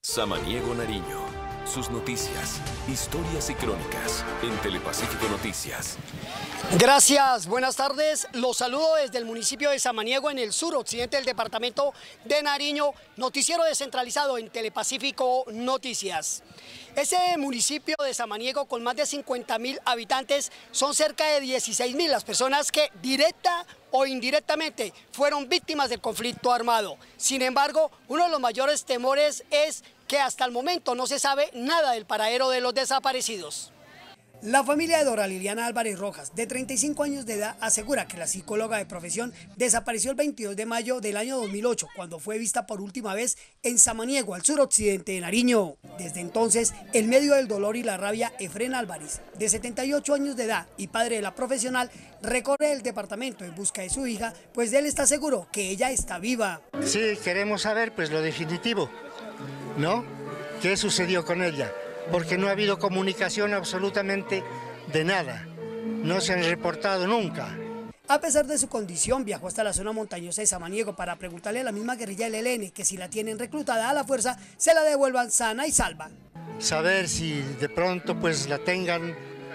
Samaniego, Nariño. Sus noticias, historias y crónicas en Telepacífico Noticias. Gracias, buenas tardes. Los saludo desde el municipio de Samaniego, en el suroccidente del departamento de Nariño. Noticiero descentralizado en Telepacífico Noticias. Ese municipio de Samaniego, con más de 50.000 habitantes, son cerca de 16.000 las personas que directa o indirectamente fueron víctimas del conflicto armado. Sin embargo, uno de los mayores temores es que hasta el momento no se sabe nada del paradero de los desaparecidos. La familia de Dora Liliana Álvarez Rojas, de 35 años de edad, asegura que la psicóloga de profesión desapareció el 22 de mayo del año 2008, cuando fue vista por última vez en Samaniego, al suroccidente de Nariño. Desde entonces, en medio del dolor y la rabia, Efrén Álvarez, de 78 años de edad y padre de la profesional, recorre el departamento en busca de su hija, pues él está seguro que ella está viva. Sí, queremos saber pues lo definitivo, ¿no? ¿Qué sucedió con ella? Porque no ha habido comunicación absolutamente de nada, no se han reportado nunca. A pesar de su condición, viajó hasta la zona montañosa de Samaniego para preguntarle a la misma guerrilla del ELN que si la tienen reclutada a la fuerza, se la devuelvan sana y salva. Saber si de pronto pues la tengan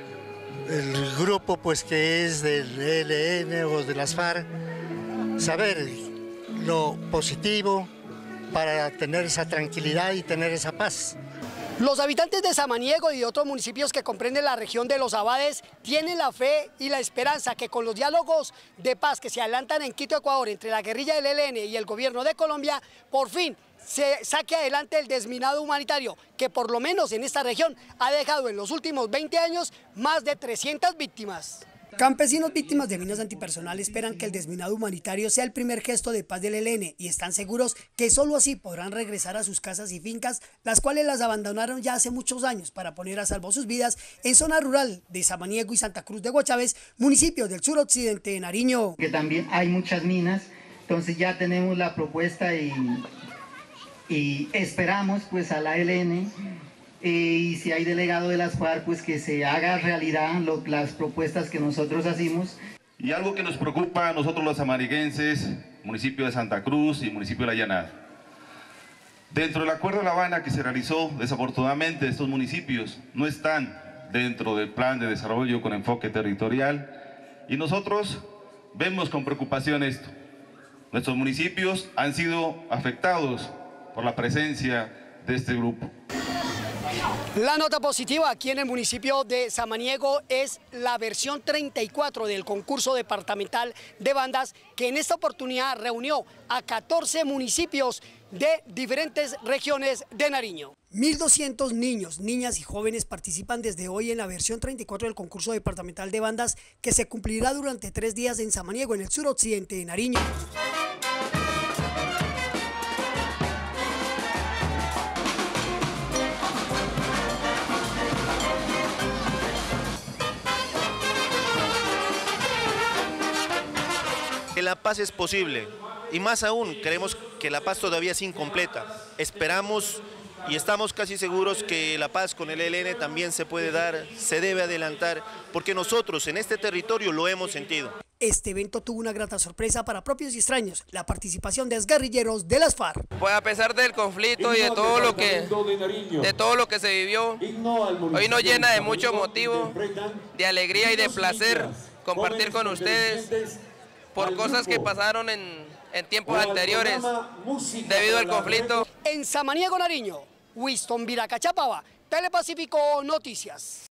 el grupo pues que es del ELN o de las FARC, saber lo positivo para tener esa tranquilidad y tener esa paz. Los habitantes de Samaniego y de otros municipios que comprenden la región de Los Abades tienen la fe y la esperanza que con los diálogos de paz que se adelantan en Quito, Ecuador, entre la guerrilla del ELN y el gobierno de Colombia, por fin se saque adelante el desminado humanitario, que por lo menos en esta región ha dejado en los últimos 20 años más de 300 víctimas. Campesinos víctimas de minas antipersonal esperan que el desminado humanitario sea el primer gesto de paz del ELN y están seguros que solo así podrán regresar a sus casas y fincas, las cuales las abandonaron ya hace muchos años para poner a salvo sus vidas en zona rural de Samaniego y Santa Cruz de Guachaves, municipios del suroccidente de Nariño. Que también hay muchas minas, entonces ya tenemos la propuesta y esperamos pues a la ELN. Y si hay delegado de las FARC, pues que se haga realidad las propuestas que nosotros hacemos. Y algo que nos preocupa a nosotros los samariguenses, municipio de Santa Cruz y municipio de La Llanada. Dentro del Acuerdo de La Habana que se realizó, desafortunadamente estos municipios no están dentro del plan de desarrollo con enfoque territorial y nosotros vemos con preocupación esto. Nuestros municipios han sido afectados por la presencia de este grupo. La nota positiva aquí en el municipio de Samaniego es la versión 34 del concurso departamental de bandas, que en esta oportunidad reunió a 14 municipios de diferentes regiones de Nariño. 1.200 niños, niñas y jóvenes participan desde hoy en la versión 34 del concurso departamental de bandas, que se cumplirá durante 3 días en Samaniego, en el suroccidente de Nariño. Que la paz es posible y más aún creemos que la paz todavía es incompleta. Esperamos y estamos casi seguros que la paz con el ELN también se puede dar, se debe adelantar, porque nosotros en este territorio lo hemos sentido. Este evento tuvo una grata sorpresa para propios y extraños, la participación de exguerrilleros de las FARC. Pues a pesar del conflicto y de todo lo que se vivió, hoy nos llena de mucho motivo, de alegría y de placer compartir con ustedes por cosas que pasaron en tiempos anteriores debido al conflicto. En Samaniego, Nariño, Winston Viracachapaba, Telepacífico Noticias.